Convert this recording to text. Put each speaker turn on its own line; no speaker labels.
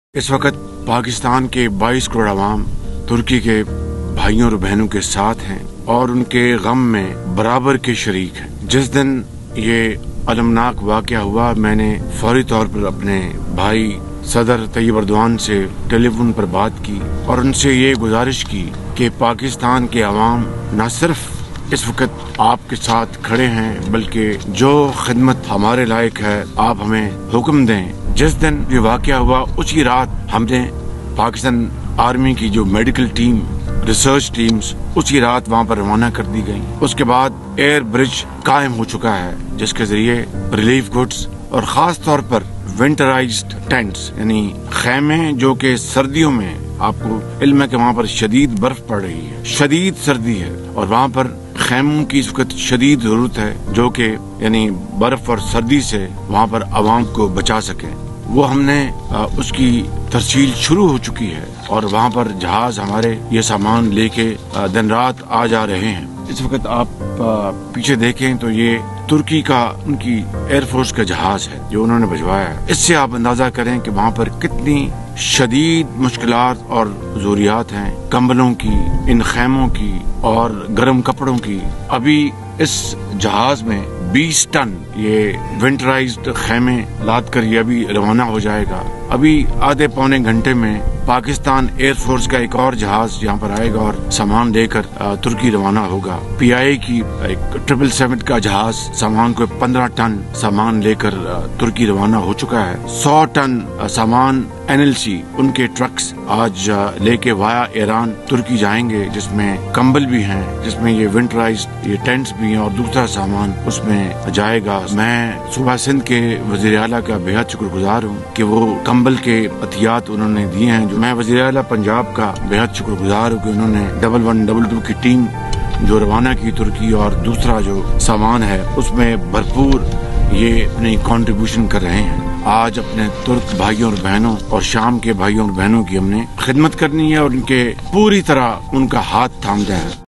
इस वक्त पाकिस्तान के 22 करोड़ अवाम तुर्की के भाइयों और बहनों के साथ हैं और उनके गम में बराबर के शरीक हैं। जिस दिन ये अलमनाक वाक़या हुआ, मैंने फौरी तौर पर अपने भाई सदर तैयब अर्दवान से टेलीफोन पर बात की और उनसे ये गुजारिश की कि पाकिस्तान के अवाम न सिर्फ इस वक्त आपके साथ खड़े हैं, बल्कि जो खिदमत हमारे लायक है आप हमें हुक्म दें। जिस दिन ये वाक़या हुआ उसी रात हमने पाकिस्तान आर्मी की जो मेडिकल टीम, रिसर्च टीम्स उसी रात वहाँ पर रवाना कर दी गई। उसके बाद एयर ब्रिज कायम हो चुका है जिसके जरिए रिलीफ गुड्स और खास तौर पर विंटराइज्ड टेंट्स यानी खैमे, जो कि सर्दियों में आपको इल्म है कि वहाँ पर शदीद बर्फ पड़ रही है, शदीद सर्दी है और वहाँ पर खैमों की इस वक्त शदीद जरूरत है, जो कि यानी बर्फ और सर्दी से वहाँ पर आवाम को बचा सके। वो हमने उसकी तरसील शुरू हो चुकी है और वहाँ पर जहाज हमारे ये सामान लेके दिन रात आ जा रहे हैं। इस वक्त आप पीछे देखें तो ये तुर्की का उनकी एयरफोर्स का जहाज है जो उन्होंने भिजवाया है। इससे आप अंदाजा करें कि वहाँ पर कितनी शदीद मुश्किलात और ज़रूरियात हैं, कंबलों की, इन खैमों की और गर्म कपड़ों की। अभी इस जहाज में 20 टन ये विंटराइज्ड खैमे लाद कर ये अभी रवाना हो जाएगा। अभी आधे पौने घंटे में पाकिस्तान एयरफोर्स का एक और जहाज यहाँ पर आएगा और सामान लेकर तुर्की रवाना होगा। PIA की एक 777 का जहाज सामान को 15 टन सामान लेकर तुर्की रवाना हो चुका है। 100 टन सामान NLC उनके ट्रक्स आज लेके वाया ईरान तुर्की जाएंगे, जिसमें कंबल भी हैं, जिसमें ये विंटराइज्ड ये टेंट्स भी हैं और दूसरा सामान उसमें जाएगा। मैं सूबा सिंध के वज़ीर आला का बेहद शुक्रगुजार हूँ कि वो कंबल के अतियात उन्होंने दिए हैं। मैं वज़ीर आला पंजाब का बेहद शुक्रगुजार हूँ कि उन्होंने 1122 की टीम जो रवाना की तुर्की और दूसरा जो सामान है उसमें भरपूर ये अपनी कंट्रीब्यूशन कर रहे हैं। आज अपने तुर्क भाइयों और बहनों और शाम के भाइयों और बहनों की हमने खिदमत करनी है और उनके पूरी तरह उनका हाथ थामना है।